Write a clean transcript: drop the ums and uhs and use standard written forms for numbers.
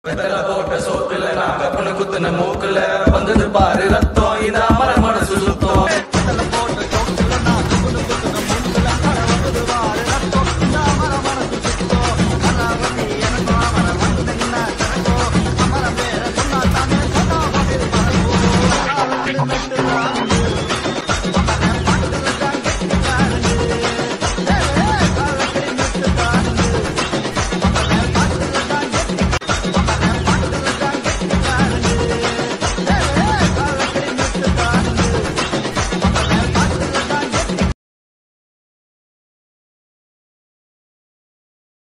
வெத்தலை போட்ட சோத்துல நான் கப்பனு குத்துன மூக்குல வந்தது பாரு ரத்தம்.